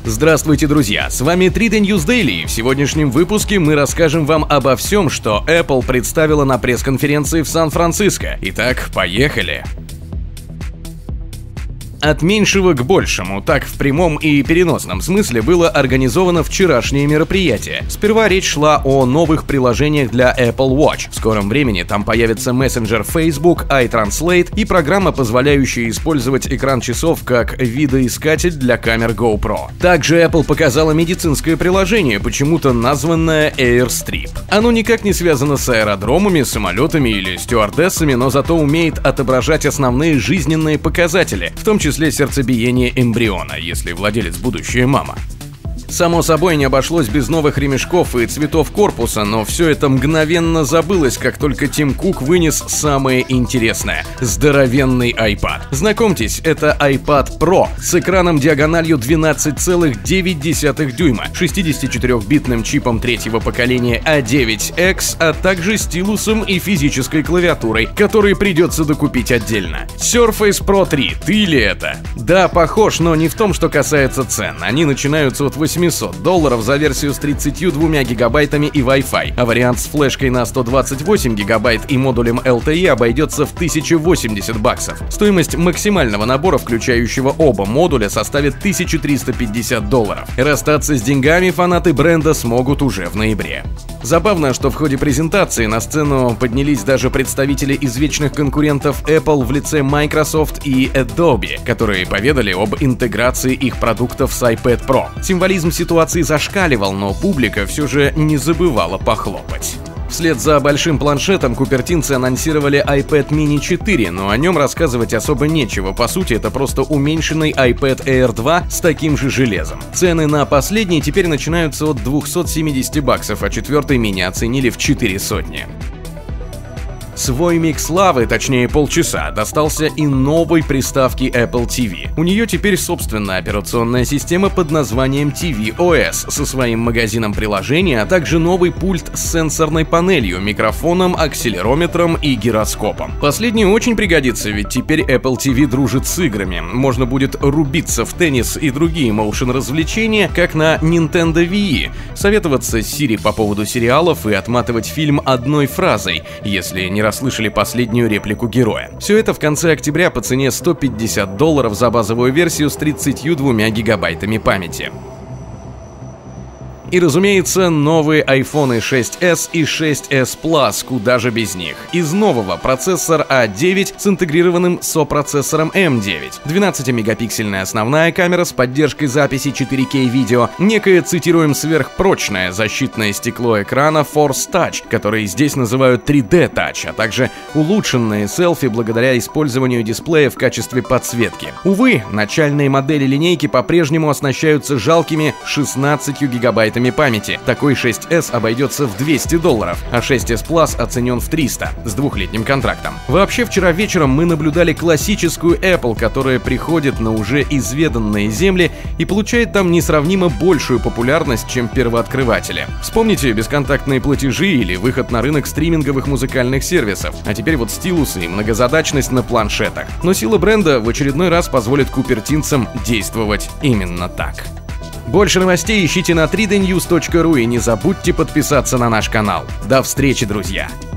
Здравствуйте, друзья! С вами 3D News Daily, и в сегодняшнем выпуске мы расскажем вам обо всем, что Apple представила на пресс-конференции в Сан-Франциско. Итак, поехали! От меньшего к большему, так в прямом и переносном смысле было организовано вчерашнее мероприятие. Сперва речь шла о новых приложениях для Apple Watch. В скором времени там появится мессенджер Facebook, iTranslate и программа, позволяющая использовать экран часов как видоискатель для камер GoPro. Также Apple показала медицинское приложение, почему-то названное AirStrip. Оно никак не связано с аэродромами, самолетами или стюардессами, но зато умеет отображать основные жизненные показатели, в том числе сердцебиение эмбриона, если владелец будущая мама. Само собой, не обошлось без новых ремешков и цветов корпуса, но все это мгновенно забылось, как только Тим Кук вынес самое интересное – здоровенный iPad. Знакомьтесь, это iPad Pro с экраном диагональю 12,9 дюйма, 64-битным чипом третьего поколения A9X, а также стилусом и физической клавиатурой, которые придется докупить отдельно. Surface Pro 3, ты ли это? Да, похож, но не в том, что касается цен. Они начинаются от $800 за версию с 32 гигабайтами и Wi-Fi, а вариант с флешкой на 128 гигабайт и модулем LTE обойдется в $1080. Стоимость максимального набора, включающего оба модуля, составит $1350. Расстаться с деньгами фанаты бренда смогут уже в ноябре. Забавно, что в ходе презентации на сцену поднялись даже представители извечных конкурентов Apple в лице Microsoft и Adobe, которые поведали об интеграции их продуктов с iPad Pro. Символизм ситуации зашкаливал, но публика все же не забывала похлопать. Вслед за большим планшетом купертинцы анонсировали iPad mini 4, но о нем рассказывать особо нечего. По сути, это просто уменьшенный iPad Air 2 с таким же железом. Цены на последний теперь начинаются от $270, а четвертый мини оценили в 400. Свой миг славы, точнее полчаса, достался и новой приставке Apple TV. У нее теперь собственная операционная система под названием tvOS со своим магазином приложений, а также новый пульт с сенсорной панелью, микрофоном, акселерометром и гироскопом. Последний очень пригодится, ведь теперь Apple TV дружит с играми. Можно будет рубиться в теннис и другие моушен-развлечения, как на Nintendo Wii, советоваться с Siri по поводу сериалов и отматывать фильм одной фразой, если не расслышали последнюю реплику героя. Все это в конце октября по цене $150 за базовую версию с 32 гигабайтами памяти. И, разумеется, новые iPhone 6s и 6s Plus, куда же без них. Из нового процессор A9 с интегрированным сопроцессором M9, 12-мегапиксельная основная камера с поддержкой записи 4K видео, некое, цитируем, сверхпрочное защитное стекло экрана Force Touch, который здесь называют 3D Touch, а также улучшенные селфи благодаря использованию дисплея в качестве подсветки. Увы, начальные модели линейки по-прежнему оснащаются жалкими 16 гигабайтами памяти. Такой 6s обойдется в $200, а 6s Plus оценен в $300 с двухлетним контрактом. Вообще, вчера вечером мы наблюдали классическую Apple, которая приходит на уже изведанные земли и получает там несравнимо большую популярность, чем первооткрыватели. Вспомните бесконтактные платежи или выход на рынок стриминговых музыкальных сервисов, а теперь вот стилусы и многозадачность на планшетах. Но сила бренда в очередной раз позволит купертинцам действовать именно так. Больше новостей ищите на 3dnews.ru и не забудьте подписаться на наш канал. До встречи, друзья!